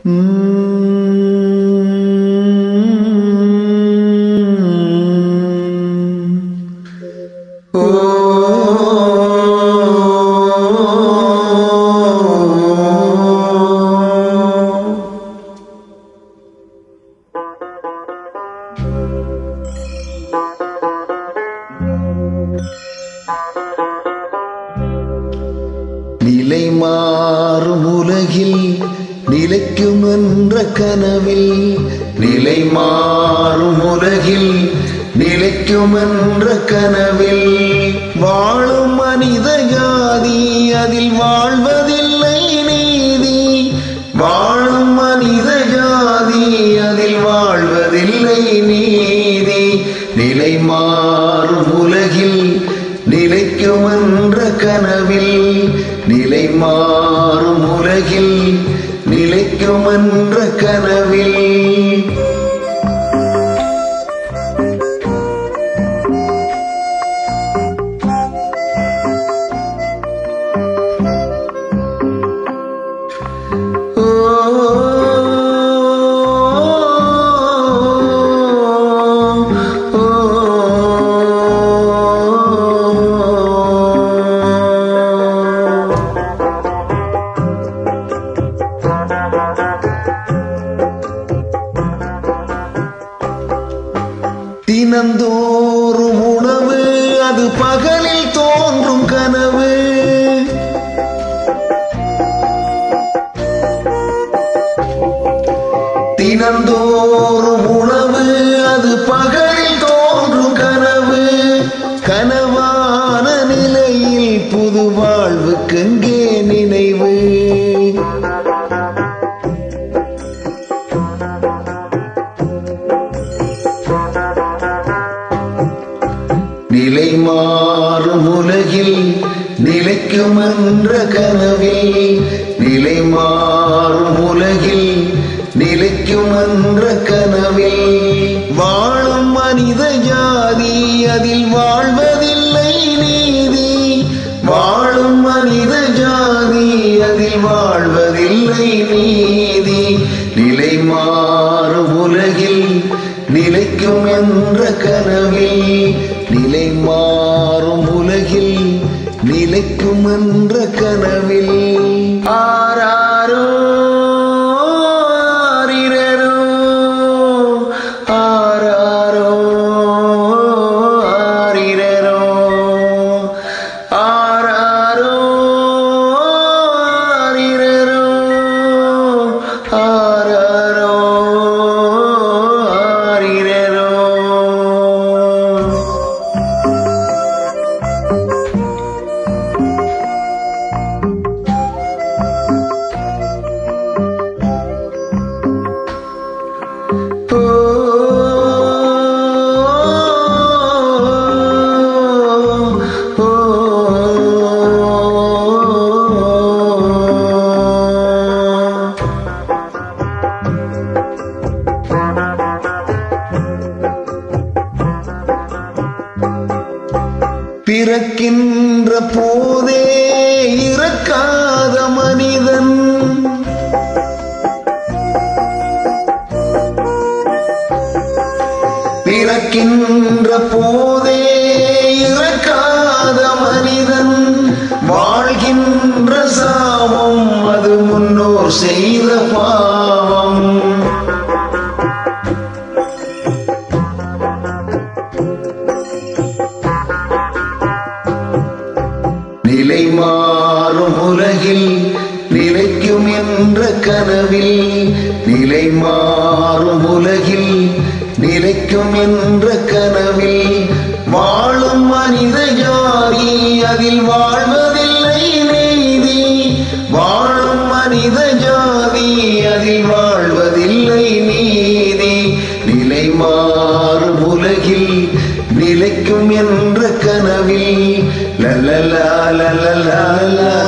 நிலை மாறும் உலகில் நிலைக்கும் என்ற கனவில், நிலை மாறும் உலகில் நிலைக்கும் என்ற கனவில் வாழும் மனித ஜாதி அதில் வாழ்வதில்லை நீதி. வாழும் மனித ஜாதி அதில் வாழ்வதில்லை நீதி. நிலை மாறும் உலகில் நிலைக்கும் என்ற கனவில், நிலை மாறும் உலகில் நிலைக்கும் என்ற கனவில் தினந்தோறும் உணவு அது பகலில் தோன்றும் கனவு. தினந்தோறும் உணவு அது பகலில் தோன்றும் கனவு. கனவான நிலையில் புது வாழ்வுக்கெங்கே நினைவு. நிலை மாறும் உலகில் நிலைக்கும் என்ற கனவில், நிலை மாறும் உலகில் நிலைக்கும் என்ற கனவில் வாழும் மனித ஜாதி அதில் வாழ்வதில்லை நீதி. வாழும் மனித ஜாதி அதில் வாழ்வதில்லை நீதி. நிலை மாறும் உலகில் நிலைக்கும் என்ற கனவில், நிலை மாறும் உலகில் நிலைக்கும் என்ற கனவில் ஆராரோ ஆரிரரோ ஆராரோ ஆரிரரோ ஆராரோ ஆரிரரோ ஆராரோ ஆரிரரோ. பிறக்கின்ற போதே இறக்காத மனிதன், பிறக்கின்ற போதே இறக்காத மனிதன் வாழ்கின்ற சாபம் அது முன்னோர் செய்த பாவம். நிலை மாறும் உலகில் நிலைக்கும் என்ற கனவில், நிலை மாறும் உலகில் நிலைக்கும் என்ற கனவில் வாழும் மனித ஜாதி அதில் வாழ்வதில்லை நீதி. வாழும் மனித ஜாதி அதில் வாழ்வதில்லை நீதி. நிலை மாறும் உலகில் நிலைக்கும் என்ற கனவில் லலலா லலலா